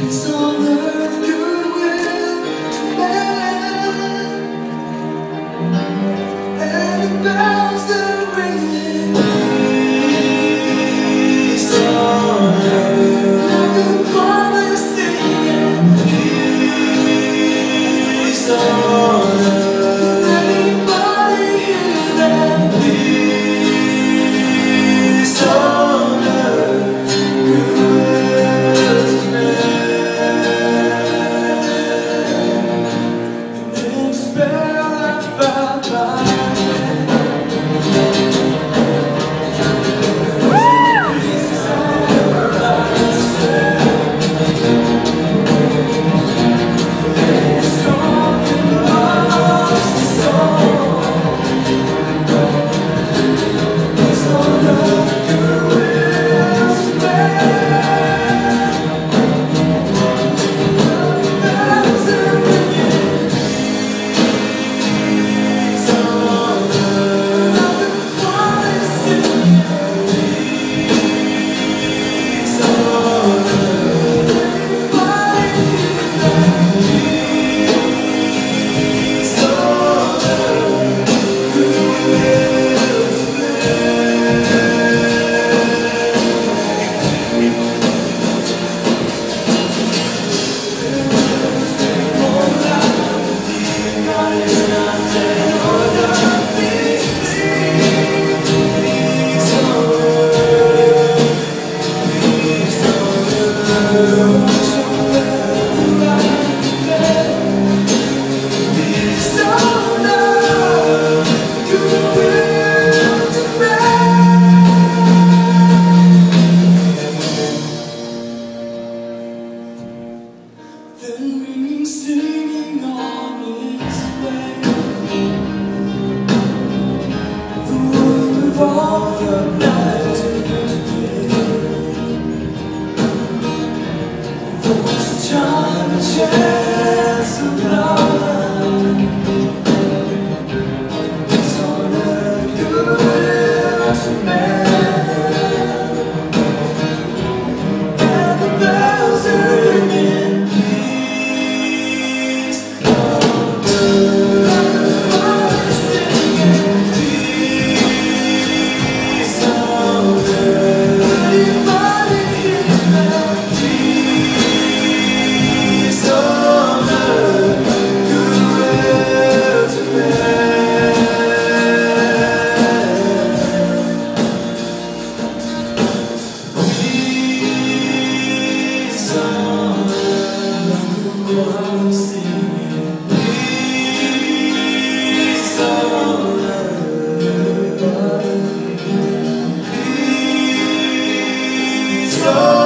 Peace on earth, goodwill to men, and the bells that are ringing. Peace on earth, like the choir singing. Peace on earth, can anybody hear that? Peace on earth, goodwill to men. Spell out bye-bye. Then ringing, singing on its way. The world revolved from night to day. There was a time, a chance of life. Peace on earth, goodwill to men, and the bells are ringing. So